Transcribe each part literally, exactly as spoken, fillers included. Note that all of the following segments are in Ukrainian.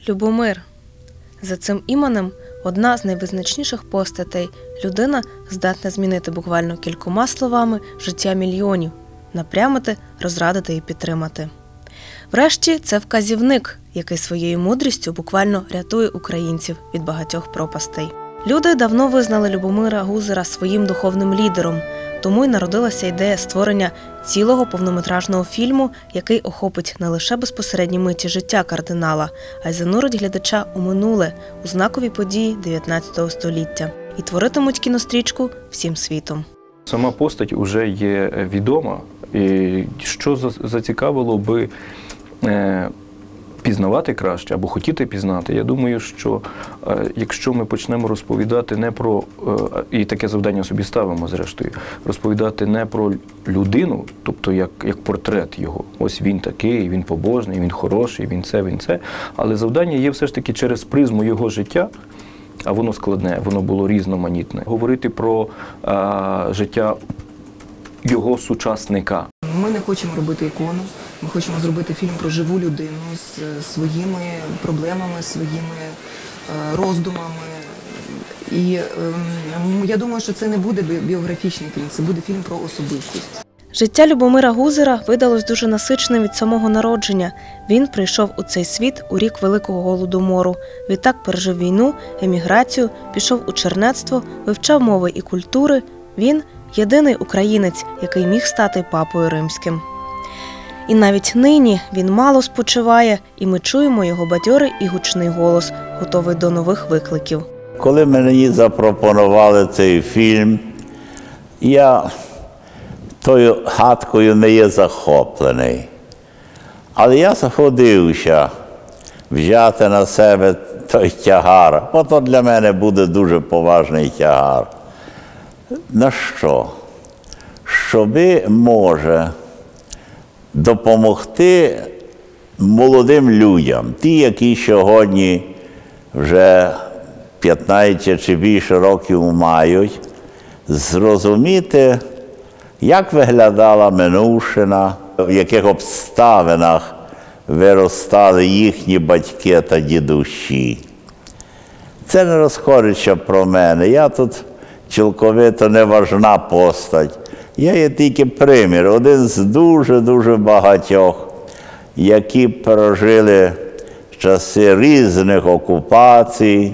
Любомир. За цим іменем одна з найвизначніших постатей – людина, здатна змінити буквально кількома словами життя мільйонів, напрямити, розрадити і підтримати. Врешті, це вказівник, який своєю мудрістю буквально рятує українців від багатьох пропастей. Люди давно визнали Любомира Гузара своїм духовним лідером, тому й народилася ідея створення цілого повнометражного фільму, який охопить не лише безпосередні миті життя кардинала, а й занурить глядача у минуле, у знакові події дев'ятнадцятого століття. І творитимуть кінострічку всім світом. Сама постать вже є відома, і що зацікавило би пізнавати краще або хотіти пізнати. Я думаю, що якщо ми почнемо розповідати не про, і таке завдання собі ставимо зрештою, розповідати не про людину, тобто як, як портрет його. Ось він такий, він побожний, він хороший, він це, він це. Але завдання є все ж таки через призму його життя, а воно складне, воно було різноманітне. Говорити про а, життя його сучасника. Ми не хочемо робити ікону, ми хочемо зробити фільм про живу людину з своїми проблемами, своїми роздумами. І я думаю, що це не буде біографічний фільм, це буде фільм про особистість. Життя Любомира Гузара видалось дуже насиченим від самого народження. Він прийшов у цей світ у рік Великого Голодомору. Відтак пережив війну, еміграцію, пішов у чернецтво, вивчав мови і культури. Він – єдиний українець, який міг стати папою римським. І навіть нині він мало спочиває, і ми чуємо його бадьорий і гучний голос, готовий до нових викликів. Коли мені запропонували цей фільм, я тою гадкою не є захоплений. Але я заходився взяти на себе той тягар. Ото для мене буде дуже поважний тягар. На що? Щоби, може, допомогти молодим людям, ті, які сьогодні вже п'ятнадцять чи більше років мають, зрозуміти, як виглядала минувшина, в яких обставинах виростали їхні батьки та дідусі. Це не розходиться про мене. Я тут цілковито неважна постать. Я є тільки примір, один з дуже-дуже багатьох, які пережили часи різних окупацій,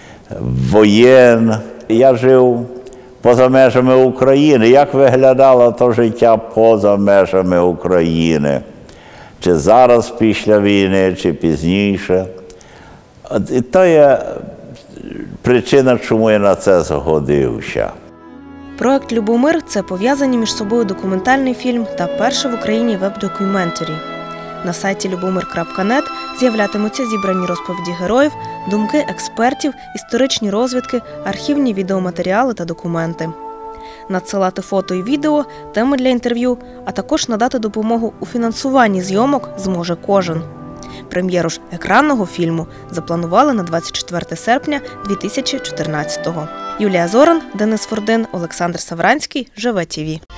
воєн. Я жив поза межами України. Як виглядало то життя поза межами України? Чи зараз після війни, чи пізніше? І то є причина, чому я на це згодився. Проект «Любомир» – це пов'язані між собою документальний фільм та перший в Україні веб-докюментарі. На сайті любомир крапка нет з'являтимуться зібрані розповіді героїв, думки експертів, історичні розвідки, архівні відеоматеріали та документи. Надсилати фото і відео, теми для інтерв'ю, а також надати допомогу у фінансуванні зйомок зможе кожен. Прем'єру ж екранного фільму запланували на двадцять четверте серпня дві тисячі чотирнадцятого. Юлія Зоран, Денис Фордин, Олександр Савранський, Живе ТІВІ.